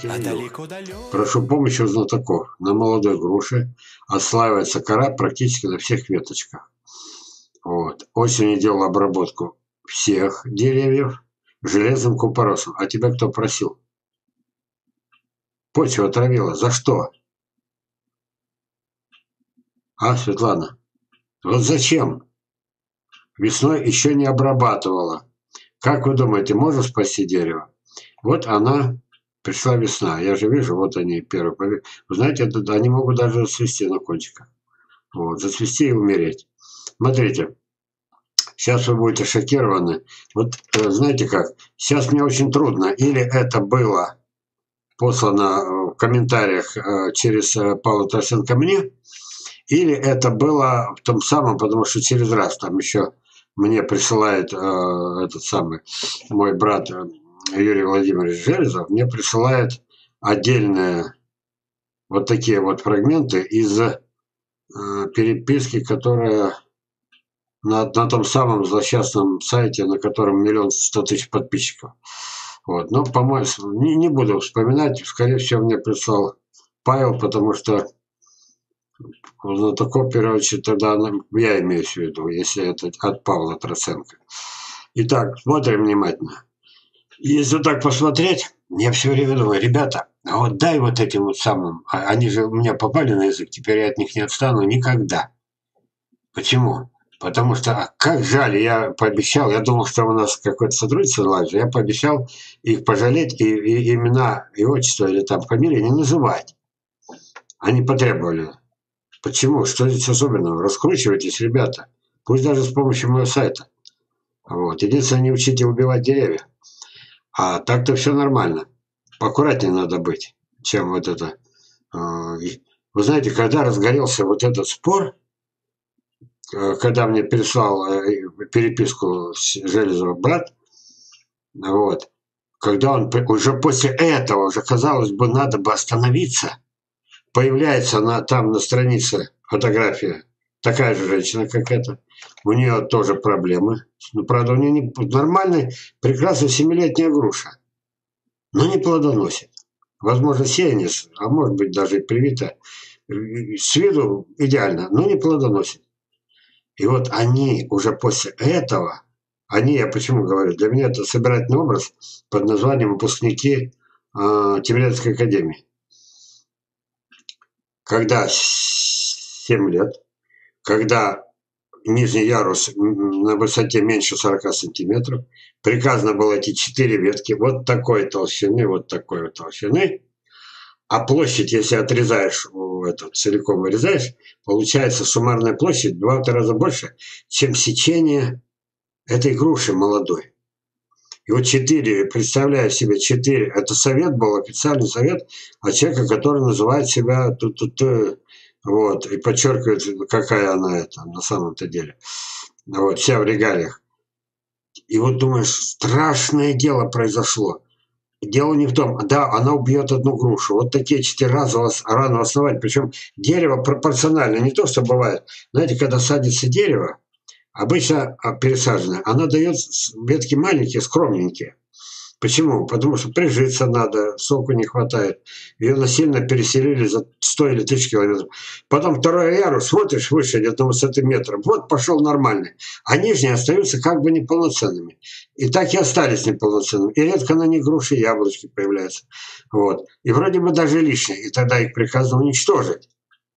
А далеко-далеко. Прошу помощи у знатоков. На молодой груше отслаивается кора практически на всех веточках. Вот. Осенью делал обработку всех деревьев железным купоросом. А тебя кто просил? Почва отравила. За что? А, Светлана? Вот зачем? Весной еще не обрабатывала. Как вы думаете, можно спасти дерево? Вот она, пришла весна. Я же вижу, вот они первые побеги. Вы знаете, они могут даже зацвести на кончиках. Вот, зацвести и умереть. Смотрите, сейчас вы будете шокированы. Вот знаете как, сейчас мне очень трудно. Или это было послано в комментариях через Павла Тарасенко мне, или это было в том самом, потому что через раз там еще мне присылает этот самый мой брат Юрий Владимирович Железов, мне присылает отдельные вот такие вот фрагменты из переписки, которая на том самом злосчастном сайте, на котором 1 100 000 подписчиков. Вот. Но, по-моему, не буду вспоминать, скорее всего, мне прислал Павел, потому что знатоков, в первую очередь, тогда я имею в виду, если это от Павла Троценко. Итак, смотрим внимательно. Если так посмотреть, я все время думаю, ребята, а вот дай вот этим вот самым, они же у меня попали на язык, теперь я от них не отстану никогда. Почему? Потому что, как жаль, я пообещал, я думал, что у нас какое-то сотрудничество наладится, я пообещал их пожалеть и имена, и отчество, или там фамилии не называть. Они потребовали. Почему? Что здесь особенного? Раскручивайтесь, ребята. Пусть даже с помощью моего сайта. Вот. Единственное, не учите убивать деревья. А так-то все нормально. Поаккуратнее надо быть, чем вот это. Вы знаете, когда разгорелся вот этот спор, когда мне переслал переписку с Железова брат, вот, когда он уже после этого, уже казалось бы, надо бы остановиться, появляется там на странице фотография такая же женщина, как эта, у нее тоже проблемы, но, правда, у нее нормальная, прекрасная 7-летняя груша, но не плодоносит. Возможно, сеяние, а может быть даже и привито, с виду идеально, но не плодоносит. И вот они уже после этого, я почему говорю, для меня это собирательный образ под названием выпускники Тимирязевской академии. Когда 7 лет, когда нижний ярус на высоте меньше 40 сантиметров, приказано было эти 4 ветки вот такой толщины, вот такой вот толщины, а площадь, если отрезаешь, целиком вырезаешь, получается суммарная площадь в 2 раза больше, чем сечение этой груши молодой. И вот 4, представляю себе 4, это совет был, официальный совет от человека, который называет себя вот, и подчеркивает, какая она это на самом-то деле. Вот, вся в регалиях. И вот думаешь, страшное дело произошло. Дело не в том, да, она убьет одну грушу. Вот такие 4 раза рано основать. Причем дерево пропорционально, не то, что бывает. Знаете, когда садится дерево, обычно пересаженное, она дает ветки маленькие, скромненькие. Почему? Потому что прижиться надо, соку не хватает. Ее насильно переселили за 100 или 1000 километров. Потом второй ярус, смотришь выше где-то высоты метра, вот пошел нормальный. А нижние остаются как бы неполноценными. И так и остались неполноценными. И редко на них груши и яблочки появляются. Вот. И вроде бы даже лишние. И тогда их приказано уничтожить.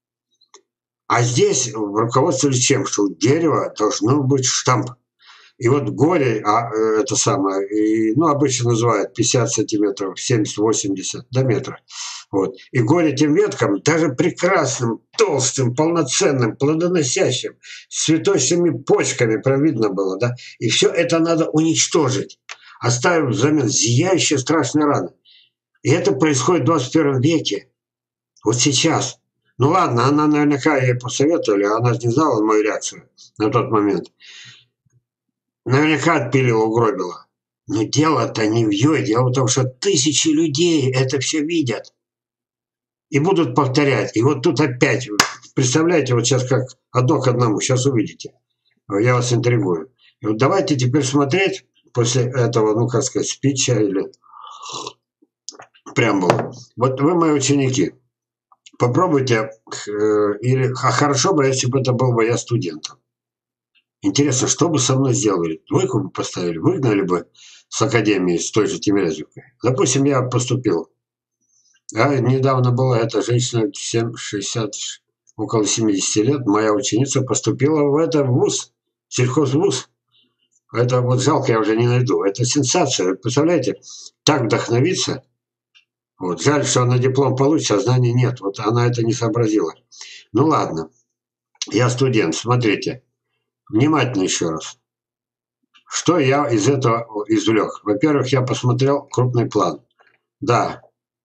А здесь руководствовались чем? Что у дерева должно быть штамп. И вот горе, это самое, обычно называют 50 сантиметров, 70-80 до метра. Вот. И горе тем веткам, даже прекрасным, толстым, полноценным, плодоносящим, с цветочными почками, прям видно было, да? И все это надо уничтожить, оставив взамен зияющие страшные раны. И это происходит в 21 веке, вот сейчас. Ну ладно, она наверняка ей посоветовали, она же не знала мою реакцию на тот момент. Наверняка отпилила, угробила. Но дело-то не в ее, дело в том, что тысячи людей это все видят. И будут повторять. И вот тут опять, представляете, вот сейчас как одно к одному, сейчас увидите. Я вас интригую. И вот давайте теперь смотреть после этого, спича или преамбула. Вот вы мои ученики. Попробуйте, хорошо бы, если бы это был бы я студентом. Интересно, что бы со мной сделали? Двойку бы поставили, выгнали бы с академии, с той же Тимирязевкой. Допустим, я поступил. А недавно была эта женщина, 60, около 70 лет, моя ученица поступила в этот вуз, сельхозвуз. Это вот жалко, я уже не найду. Это сенсация. Представляете, так вдохновиться. Вот. Жаль, что она диплом получит, а знаний нет. Вот она это не сообразила. Ну ладно. Я студент. Смотрите. Внимательно еще раз. Что я из этого извлек? Во-первых, я посмотрел крупный план. Да.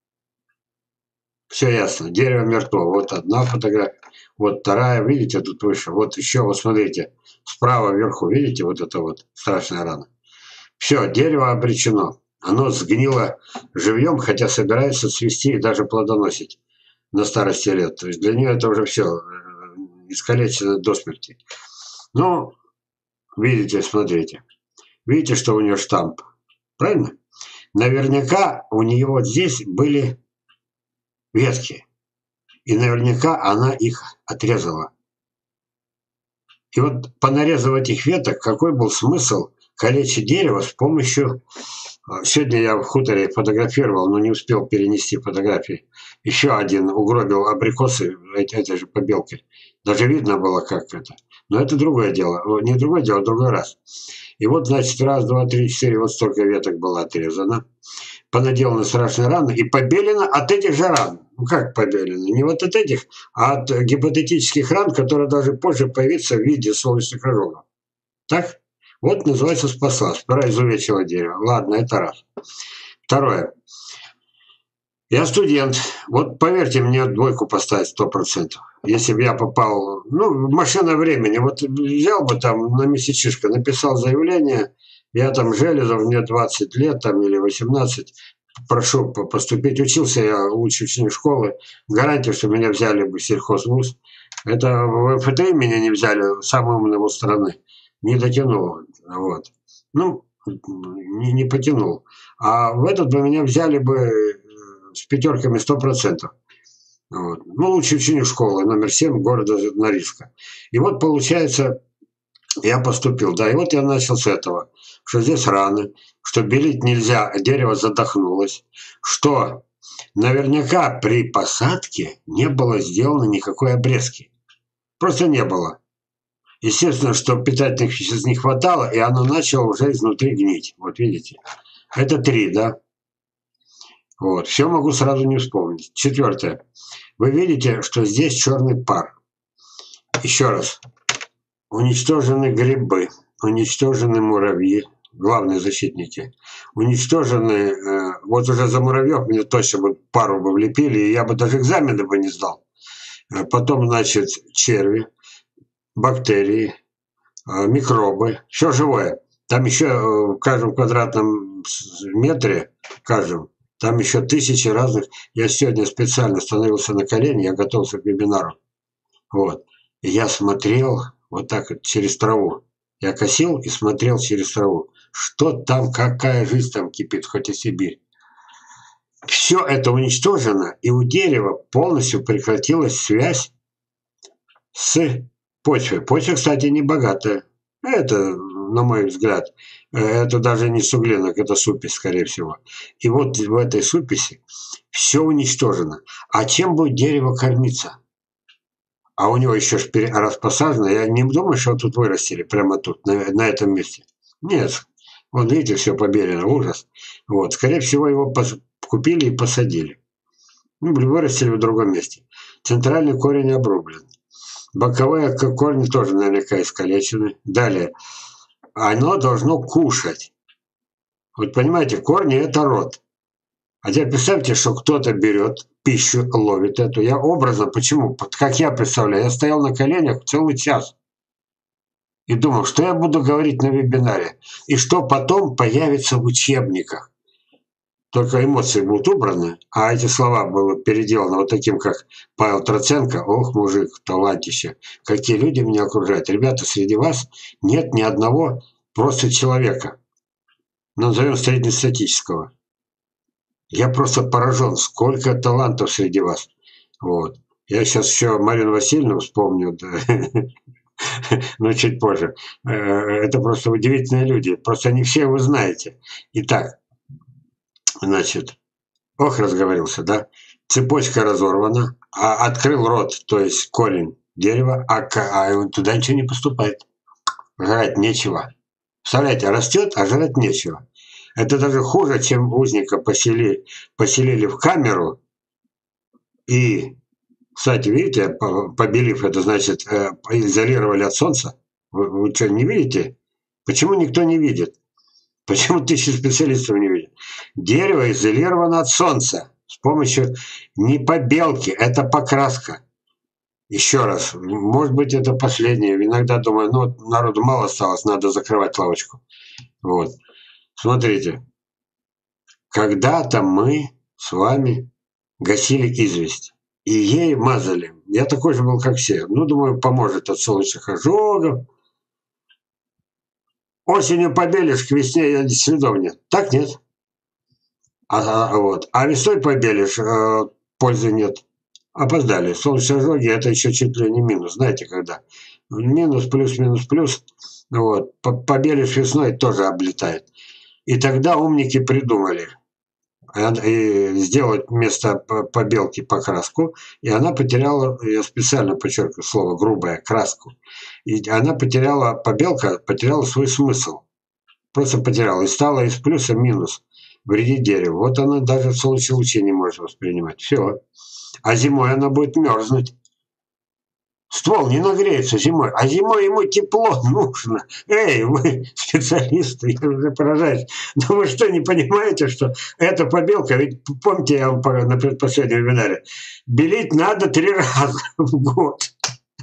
Все ясно. Дерево мертво. Вот одна фотография. Вот вторая. Видите, тут выше. Вот еще, вот смотрите. Справа вверху. Видите, вот это вот страшная рана. Все, дерево обречено. Оно сгнило живьем, хотя собирается цвести и даже плодоносить на старости лет. То есть для нее это уже все искалечено до смерти. Ну, видите, смотрите. Видите, что у нее штамп. Правильно? Наверняка у нее вот здесь были ветки. И наверняка она их отрезала. И вот понарезав этих веток, какой был смысл калечить дерево с помощью... Сегодня я в хуторе фотографировал, но не успел перенести фотографии. Еще один угробил абрикосы этой же побелкой. Даже видно было, как это. Но это другое дело. Не другое дело, а другой раз. И вот, значит, раз, два, три, четыре, вот столько веток было отрезано. Понаделаны страшные раны и побелено от этих же ран. Ну как побелено? Не вот от этих, а от гипотетических ран, которые даже позже появятся в виде солнечных ожогов. Так? Вот называется спасла. Сперва изувечила дерево. Ладно, это раз. Второе. Я студент. Вот поверьте мне, двойку поставить 100%. Если бы я попал, ну, машина времени, вот взял бы там на месячишко, написал заявление, я там Железов, мне 20 лет там или 18, прошу поступить. Учился я лучший ученик школы. Гарантия, что меня взяли бы в сельхозвуз. Это в ФТИ меня не взяли, самый умный вуз страны. Не дотянул. Вот. Ну, не потянул. А в этот бы меня взяли бы с пятерками 100%. Вот. Ну, лучший ученик школы, номер 7 города Норильска. И вот, получается, я поступил. Да, и вот я начал с этого. Что здесь раны, что белить нельзя, дерево задохнулось. Что наверняка при посадке не было сделано никакой обрезки. Просто не было. Естественно, что питательных веществ не хватало, и оно начало уже изнутри гнить. Вот видите. Это 3, да? Вот. Все могу сразу не вспомнить. 4. Вы видите, что здесь черный пар. Еще раз. Уничтожены грибы, уничтожены муравьи, главные защитники. Уничтожены, вот уже за муравьев мне точно бы пару бы влепили, и я бы даже экзамены бы не сдал. Потом, значит, черви, бактерии, микробы, все живое. Там еще в каждом квадратном метре, там еще 1000 разных. Я сегодня специально становился на колени, я готовился к вебинару. Вот. И я смотрел вот так вот через траву. Я косил и смотрел через траву. Что там, какая жизнь там кипит, хоть и Сибирь. Все это уничтожено, и у дерева полностью прекратилась связь с почвой. Почва, кстати, не богатая. Это, на мой взгляд, это даже не суглинок, это супесь, скорее всего. И вот в этой суписи все уничтожено. А чем будет дерево кормиться? А у него еще распосажено. Я не думаю, что тут вырастили прямо тут, на этом месте. Нет. Вот видите, все побелено, ужас. Вот. Скорее всего, его купили и посадили. Ну, вырастили в другом месте. Центральный корень обрублен. Боковые корни тоже наверняка искалечены. Далее. Оно должно кушать. Вот понимаете, корни – это рот. А теперь представьте, что кто-то берет пищу, ловит эту. Я образно, почему? Как я представляю, я стоял на коленях целый час и думал, что я буду говорить на вебинаре, и что потом появится в учебниках. Только эмоции будут убраны, а эти слова будут переделаны вот таким, как Павел Троценко. Ох, мужик, талантище. Какие люди меня окружают. Ребята, среди вас нет ни одного просто человека. Назовем среднестатического. Я просто поражен, сколько талантов среди вас. Вот. Я сейчас еще Марину Васильевну вспомню, да, но чуть позже. Это просто удивительные люди. Просто не все вы знаете. Итак, значит, ох, разговорился, да? Цепочка разорвана, а открыл рот, то есть корень дерева, а туда ничего не поступает. Жрать нечего. Представляете, растет, а жрать нечего. Это даже хуже, чем узника поселили в камеру. И, кстати, видите, побелив, это значит, изолировали от солнца. Вы что, не видите? Почему никто не видит? Почему тысячи специалистов не видят? Дерево изолировано от солнца с помощью не побелки, это покраска. Еще раз, может быть, это последнее. Иногда думаю, ну, народу мало осталось, надо закрывать лавочку. Вот. Смотрите. Когда-то мы с вами гасили известь. И ей мазали. Я такой же был, как все. Ну, думаю, поможет от солнечных ожогов. Осенью побелишь, к весне следов нет. Так нет. А весной побелишь, пользы нет. Опоздали. Солнечные ожоги – это еще чуть ли не минус. Знаете, когда? Минус, плюс, минус, плюс. Вот. Побелишь весной, тоже облетает. И тогда умники придумали сделать вместо побелки покраску, и она потеряла, я специально подчеркиваю слово грубая, краску, и она потеряла, побелка потеряла свой смысл, просто потеряла, и стала из плюса минус, вредить дереву. Вот она даже солнечные лучи не может воспринимать, все. А зимой она будет мерзнуть. Ствол не нагреется зимой, а зимой ему тепло нужно. Эй, вы специалисты, я уже поражаюсь. Но вы что, не понимаете, что эта побелка, ведь помните, я вам на предпоследнем вебинаре, белить надо 3 раза в год.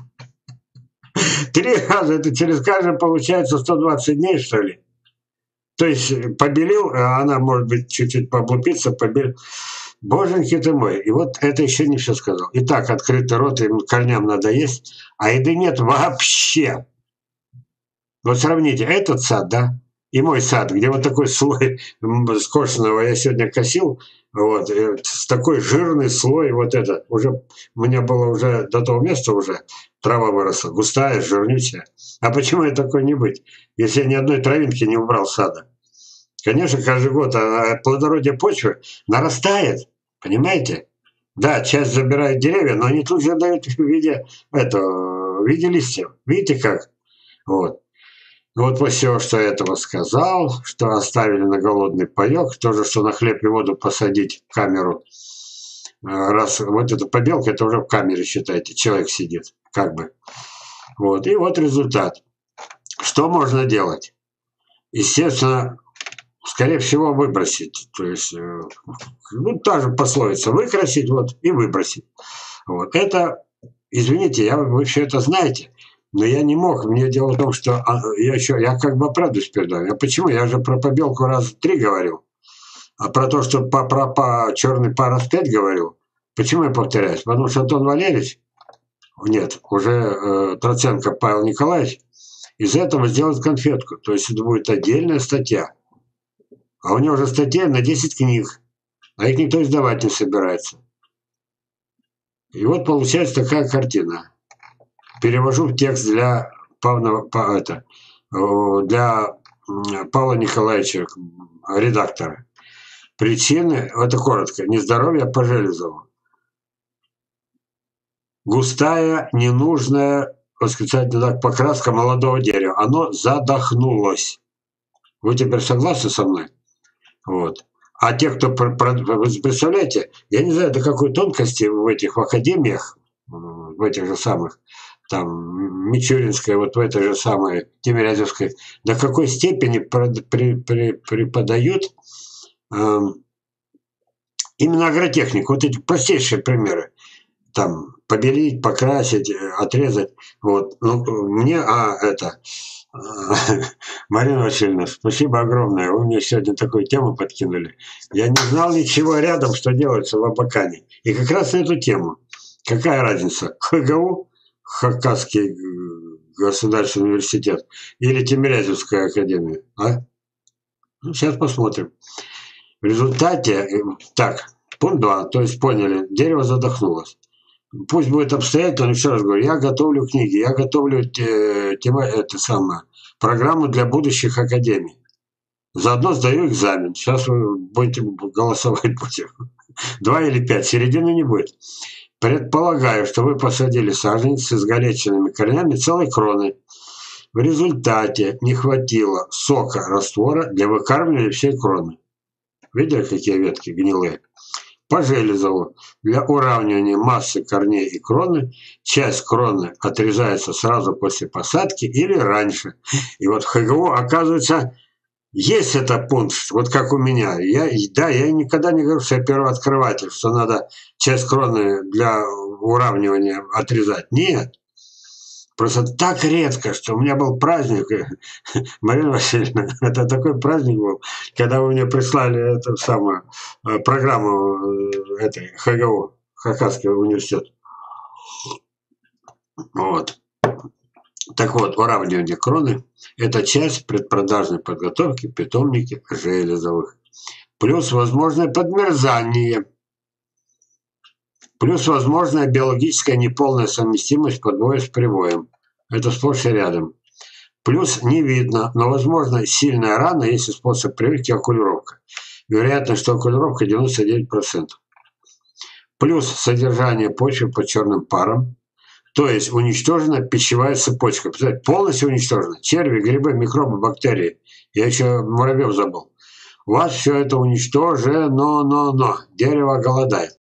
3 раза, это через каждый получается 120 дней, что ли? То есть побелил, а она, может быть, чуть-чуть пооблупится, побелил. Боженьки ты мой. И вот это еще не все сказал. Итак, открытый рот, им корням надо есть, а еды нет вообще. Вот сравните, этот сад, да, и мой сад, где вот такой слой скошенного я сегодня косил, вот, такой жирный слой, вот это, уже, у меня было уже до того места уже, трава выросла, густая, жирнючая. А почему и такой не быть, если я ни одной травинки не убрал с сада? Конечно, каждый год плодородие почвы нарастает, понимаете? Да, часть забирает деревья, но они тут же дают в виде, в виде листьев. Видите как? Вот. Вот после всего, что я этого сказал, что оставили на голодный паёк, тоже, что на хлеб и воду посадить в камеру. Раз вот эта побелка, это уже в камере, считайте, человек сидит, как бы. Вот, и вот результат. Что можно делать? Естественно, скорее всего, выбросить. То есть, ну, та же пословица, выкрасить вот и выбросить. Вот. Это, извините, вы все это знаете, но я не мог. Мне дело в том, что я как бы оправдываюсь перед вами. А почему? Я же про побелку раз 3 говорил. А про то, что про черный пар раз 5 говорил. Почему я повторяюсь? Потому что Антон Валерьевич, нет, уже Троценко Павел Николаевич, из этого сделает конфетку. То есть это будет отдельная статья. А у него уже статья на 10 книг, а их никто издавать не собирается. И вот получается такая картина. Перевожу в текст для Павла Николаевича, редактора. Причины, это коротко, нездоровье по Железову. Густая, ненужная, восклицательный знак, покраска молодого дерева. Оно задохнулось. Вы теперь согласны со мной? Вот. А те, кто, вы представляете, я не знаю, до какой тонкости в этих в академиях, в этих же самых, там, Мичуринская, вот в этой же самой Тимирязевской, до какой степени преподают именно агротехнику. Вот эти простейшие примеры. Там, побелить, покрасить, отрезать. Вот. Ну, мне, Марина Васильевна, спасибо огромное. Вы мне сегодня такую тему подкинули. Я не знал ничего рядом, что делается в Абакане. И как раз эту тему. Какая разница? ХГУ, Хакасский государственный университет, или Тимирязевская академия? А? Ну, сейчас посмотрим. В результате, так, пункт 2, то есть поняли, дерево задохнулось. Пусть будет обстоятельно, еще раз говорю, я готовлю книги, я готовлю программу для будущих академий. Заодно сдаю экзамен. Сейчас вы будете голосовать будем. 2 или 5, середины не будет. Предполагаю, что вы посадили саженцы с горячими корнями целой кроны. В результате не хватило сока раствора для выкармливания всей кроны. Видели, какие ветки гнилые? По Железову для уравнивания массы корней и кроны часть кроны отрезается сразу после посадки или раньше. И вот в ХГО, оказывается, есть этот пункт, вот как у меня. Я никогда не говорю, что я первооткрыватель, что надо часть кроны для уравнивания отрезать. Нет. Просто так редко, что у меня был праздник, Марина Васильевна, это такой праздник был, когда вы мне прислали эту самую программу этой ХГУ, Хакасский университет. Вот. Так вот, уравнивание кроны – это часть предпродажной подготовки в питомнике Железовых. Плюс возможное подмерзание. Плюс возможная биологическая неполная совместимость подвоя с привоем. Это сплошь и рядом. Плюс не видно, но возможно сильная рана, если способ прививки окулировка. Вероятность, что окулировка 99%. Плюс содержание почвы под черным паром. То есть уничтожена пищевая цепочка. Полностью уничтожена. Черви, грибы, микробы, бактерии. Я еще муравьев забыл. У вас все это уничтожено, но дерево голодает.